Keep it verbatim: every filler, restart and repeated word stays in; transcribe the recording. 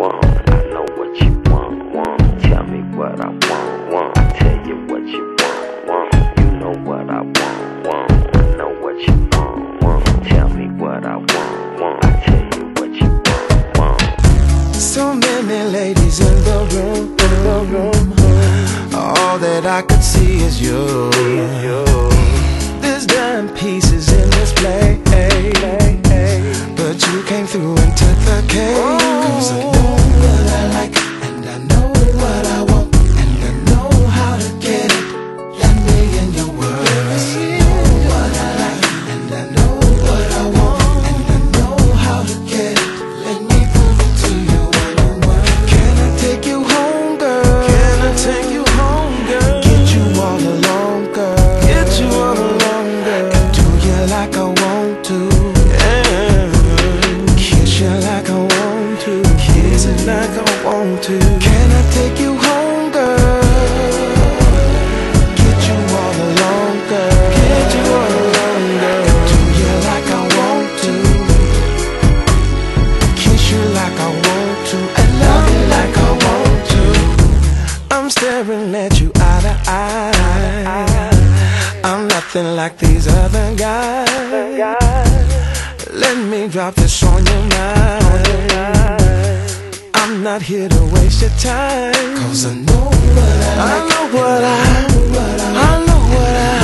want. I know what you want, want. Tell me what I want, want. Tell you what you want, want. You know what I want, want. I know what you want, want. Tell me what I want, want. Tell you what you want, want. So many ladies in the room, in the room. All that I could see is you. There's dime pieces in this place, but you came through and took the cake. Cause I know what I like, and I know what I want, and I know how to get it. Let me in your world. Let me see what I like, and I know what I want, and I know how to get it. Let me prove it to you one on one. Can I take you home, girl? Can I take you home, girl? Get you all alone, girl. Get you all alone, girl. And do you like I want to? Yeah. Kiss you like I want to. Kiss it like I want to. Can I take you home, girl? Get you all alone, girl. Get you all alone, girl. And do you like I want to? Kiss you like I want to. And love you like I want to. I'm staring at you eye to eye. I'm nothing like these other guys. Let me drop this on your mind. I'm not here to waste your time. Cause I know what I like. I know what I, I know what I